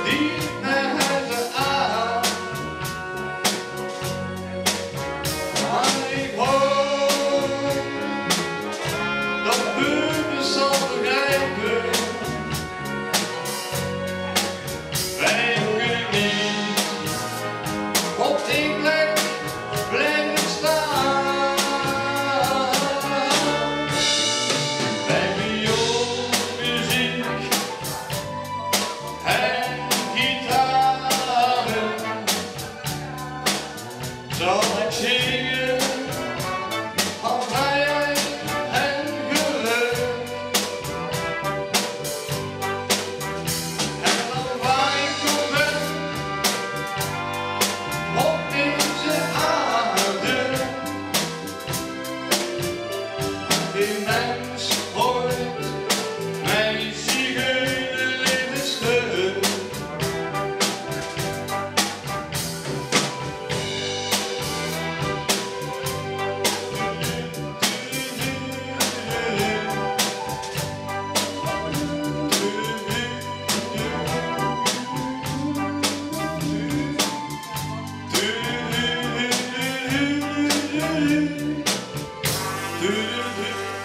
niet naar huis aan. Maar ik hoop dat buren zal begrijpen. Wij kunnen niet op die plek blijven staan. Bij vioolmuziek en gitaren zal ik zingen van vrijheid en geluk. En dan waar ik op ben, op deze aarde, die mens hoort mijn zigeunerleven stuk. Do